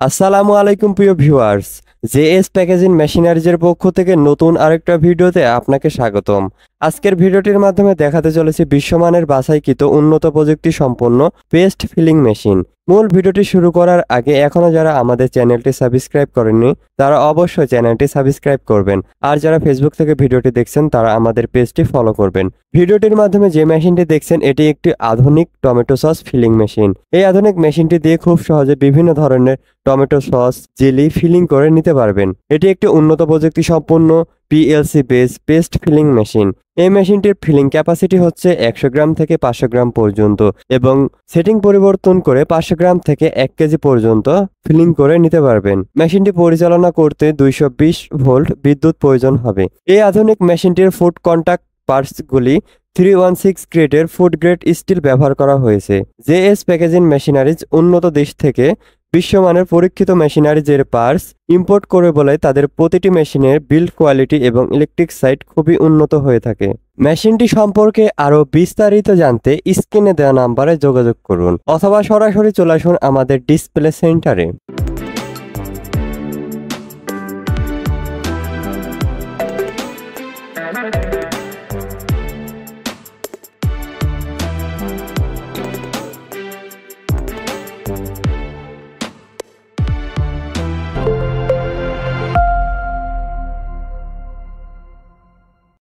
আসসালামু আলাইকুম প্রিয় ভিউয়ার্স, জেএস প্যাকেজিং মেশিনারিজের পক্ষ থেকে নতুন আরেকটা ভিডিওতে আপনাকে স্বাগতম। আজকের ভিডিওটির মাধ্যমে দেখাতে চলেছি বিশ্বমানের বাছাইকৃত উন্নত প্রযুক্তি সম্পন্ন পেস্ট ফিলিং মেশিন। মূল ভিডিওটি শুরু করার আগে এখনও যারা আমাদের চ্যানেলটি সাবস্ক্রাইব করেননি তারা অবশ্যই চ্যানেলটি সাবস্ক্রাইব করবেন, আর যারা ফেসবুক থেকে ভিডিওটি দেখছেন তারা আমাদের পেজটি ফলো করবেন। ভিডিওটির মাধ্যমে যে মেশিনটি দেখছেন এটি একটি আধুনিক টমেটো সস ফিলিং মেশিন। এই আধুনিক মেশিনটি দিয়ে খুব সহজে বিভিন্ন ধরনের টমেটো সস, জেলি ফিলিং করে নিতে পারবেন। এটি একটি উন্নত প্রযুক্তি সম্পন্ন PLC base paste filling machine. এই মেশিনটির ফিলিং ক্যাপাসিটি হচ্ছে 100 গ্রাম থেকে 500 গ্রাম পর্যন্ত এবং সেটিং পরিবর্তন করে 500 গ্রাম থেকে 1 কেজি পর্যন্ত ফিলিং করে নিতে পারবেন। মেশিনটি পরিচালনা করতে 220 ভোল্ট বিদ্যুৎ প্রয়োজন হবে। এই আধুনিক মেশিনটির ফুড কন্টাক্ট পার্টসগুলি 316 গ্রেডের ফুড গ্রেড স্টিল ব্যবহার করা হয়েছে। জেএস প্যাকেজিং মেশিনারিজ উন্নত দেশ থেকে বিশ্বমানের পরীক্ষিত মেশিনারিজের পার্টস ইম্পোর্ট করে বলে তাদের প্রতিটি মেশিনের বিল্ড কোয়ালিটি এবং ইলেকট্রিক সাইড খুবই উন্নত হয়ে থাকে। মেশিনটি সম্পর্কে আরও বিস্তারিত জানতে স্ক্রিনে দেওয়া নাম্বারে যোগাযোগ করুন অথবা সরাসরি চলে আসুন আমাদের ডিসপ্লে সেন্টারে।